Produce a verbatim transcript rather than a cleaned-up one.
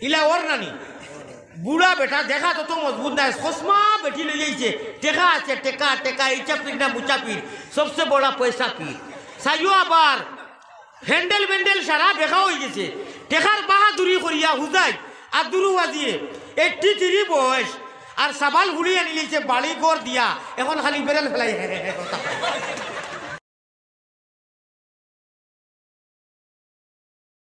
ইলা ওর নানি বুড়া বেটা দেখা তত মজবুত নাই চশমা বেটি লই যাইছে টেকা আছে টেকা টেকা ইচা পীর না মুচা পীর সবচেয়ে বড় পয়সা পীর সাইও আবার হ্যান্ডেল ব্যান্ডেল সারা বেখা হয়ে গেছে টেকার বাহাদুরি করিয়া হুজাই আর দুরু বাজিয়ে এইটি তিরি বয়স আর সাবাল হুড়িয়ে নিলিছে বাড়ি ঘর দিয়া এখন খালি বেরেল ফেলাই